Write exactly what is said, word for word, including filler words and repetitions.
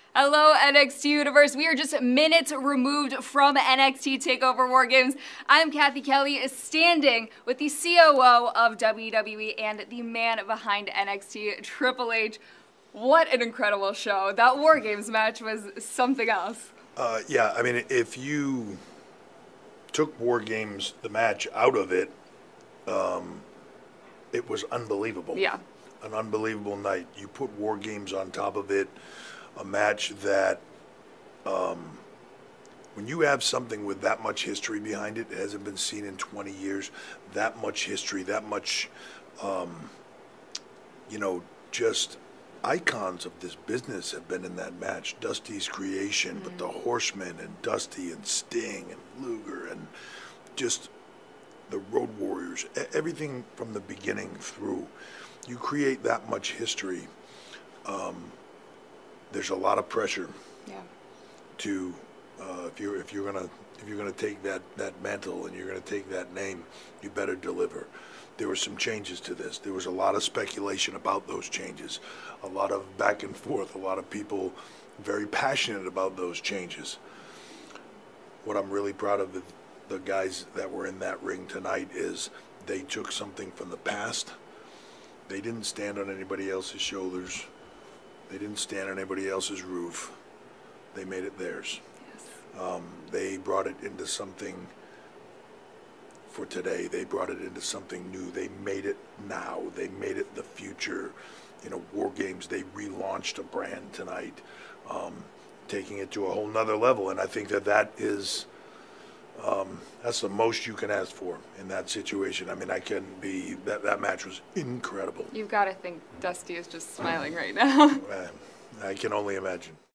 Hello, N X T Universe. We are just minutes removed from N X T TakeOver WarGames. I'm Kathy Kelly, standing with the C O O of W W E and the man behind N X T, Triple H. What an incredible show. That WarGames match was something else. Uh, yeah, I mean, if you took WarGames, the match, out of it, um, it was unbelievable. Yeah. An unbelievable night. You put WarGames on top of it, a match that, um, when you have something with that much history behind it, it hasn't been seen in twenty years, that much history, that much, um, you know, just icons of this business have been in that match. Dusty's creation, mm-hmm. but the Horsemen and Dusty and Sting and Luger and just the Road Warriors, everything from the beginning through. You create that much history. Um, there's a lot of pressure. Yeah. To uh, if you're if you're gonna if you're gonna take that that mantle and you're gonna take that name, you better deliver. There were some changes to this. There was a lot of speculation about those changes, a lot of back and forth, a lot of people very passionate about those changes. What I'm really proud of the, the guys that were in that ring tonight is they took something from the past. They didn't stand on anybody else's shoulders. They didn't stand on anybody else's roof. They made it theirs. Yes. Um, they brought it into something for today. They brought it into something new. They made it now. They made it the future. You know, WarGames, they relaunched a brand tonight, um, taking it to a whole nother level. And I think that that is, um, that's the most you can ask for in that situation. I mean, I can be, that, that match was incredible. You've got to think Dusty is just smiling right now. I can only imagine.